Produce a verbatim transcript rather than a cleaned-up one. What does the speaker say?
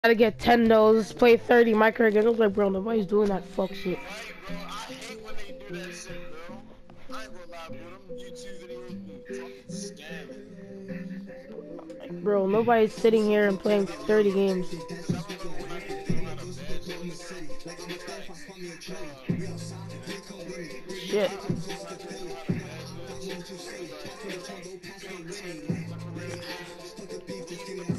Gotta get ten dollars, play thirty micro again. I was like, bro, nobody's doing that fuck shit. Hey, bro, I hate when they do that shit, bro. I ain't gonna lie, bro. Them YouTube videos be fucking scamming. Like, bro, nobody's sitting here and playing thirty games. Some of them be doing a lot of bad shit, bro. Like, uh, Shit. they be like doing a lot of bad shit. It's like, they be like, uh, like, killing people, sucking random bitches.